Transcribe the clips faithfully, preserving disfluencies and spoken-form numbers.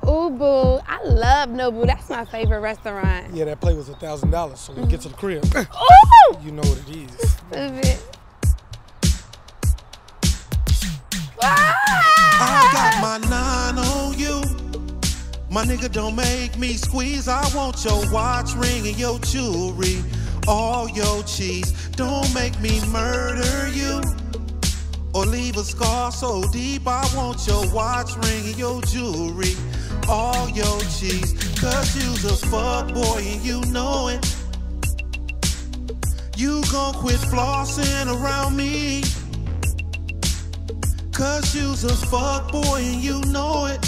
Ooh, boo. I love Nobu. That's my favorite restaurant. Yeah, that plate was a thousand dollars, so when we get to the crib, Ooh! you know what it is. Stupid. I got my nine on you. My nigga, don't make me squeeze. I want your watch, ring, and your jewelry. All your cheese. Don't make me murder you or leave a scar so deep. I want your watch, ring, and your jewelry. All your cheese. Cause you's a fuck boy and you know it. You gon' quit flossing around me. Cause you's a fuck boy and you know it.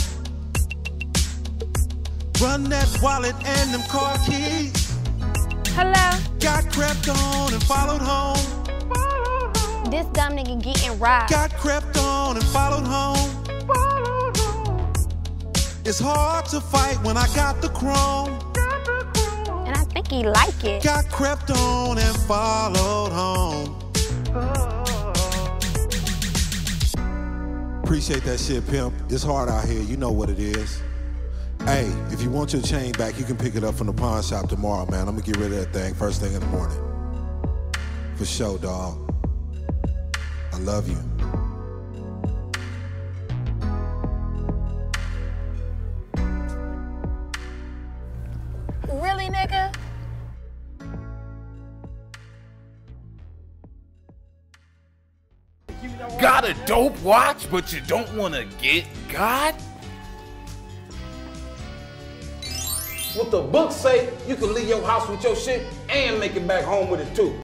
Run that wallet and them car keys. Hello? Got crept on and followed home. This dumb nigga getting robbed. Got crept on and followed home. It's hard to fight when I got the chrome. And I think he like it. Got crept on and followed home. Appreciate that shit, pimp. It's hard out here. You know what it is. Hey, if you want your chain back, you can pick it up from the pawn shop tomorrow, man. I'm gonna get rid of that thing first thing in the morning. For sure, dog. I love you. Really, nigga? Got a dope watch, but you don't want to get God? What the book say, you can leave your house with your shit and make it back home with it too.